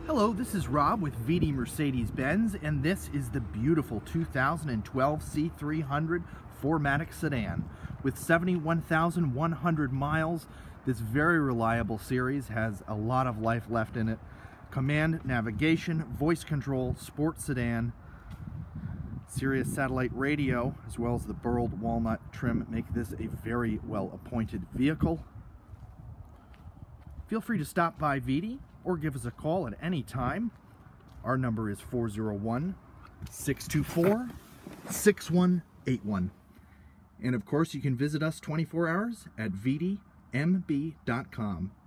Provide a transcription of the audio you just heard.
Hello, this is Rob with Viti Mercedes-Benz, and this is the beautiful 2012 C300 4MATIC sedan. With 71,100 miles, this very reliable series has a lot of life left in it. Command, navigation, voice control, sports sedan, Sirius satellite radio, as well as the burled walnut trim make this a very well-appointed vehicle. Feel free to stop by Viti or give us a call at any time. Our number is 401-624-6181. And of course, you can visit us 24 hours at vitimb.com.